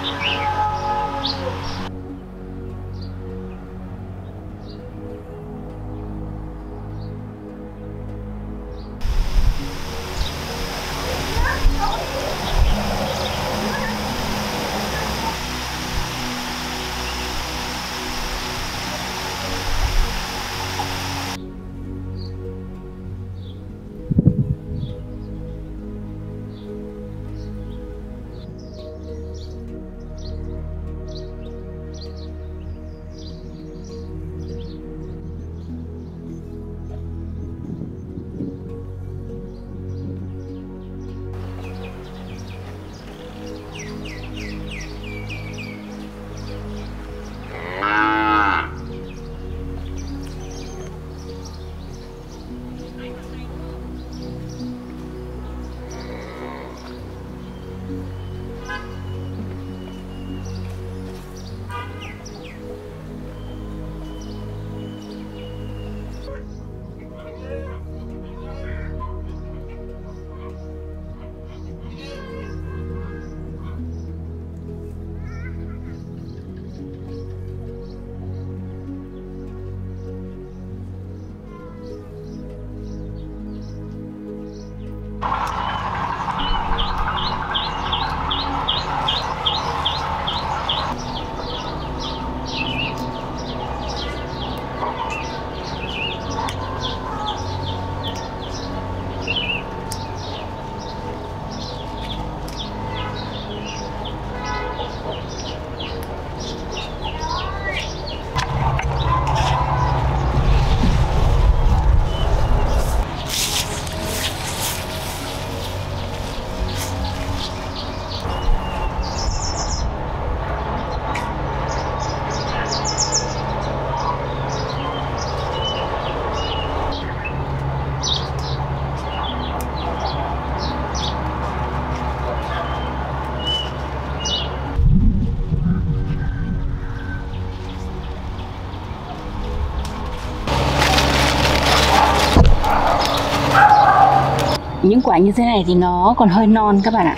Những quả như thế này thì nó còn hơi non các bạn ạ.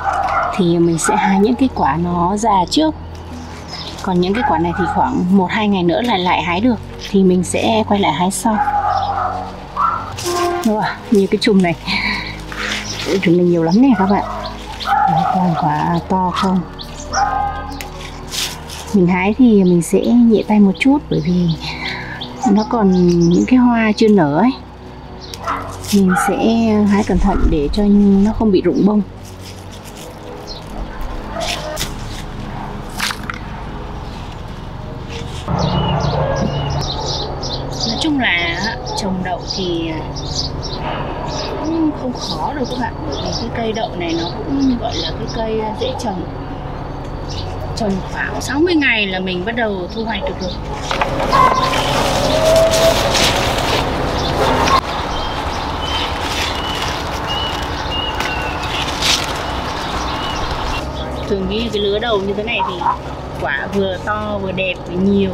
Thì mình sẽ hái những cái quả nó già trước. Còn những cái quả này thì khoảng 1-2 ngày nữa lại hái được. Thì mình sẽ quay lại hái sau. Đúng rồi, như cái chùm này. Chùm này nhiều lắm nè các bạn. Còn quả to không. Mình hái thì mình sẽ nhẹ tay một chút, bởi vì nó còn những cái hoa chưa nở ấy. Mình sẽ hái cẩn thận để cho nó không bị rụng bông. Nói chung là trồng đậu thì cũng không khó đâu các bạn. Bởi vì cái cây đậu này nó cũng gọi là cái cây dễ trồng. Trồng khoảng 60 ngày là mình bắt đầu thu hoạch được rồi. Thường cái lứa đầu như thế này thì quả vừa to vừa đẹp vừa nhiều.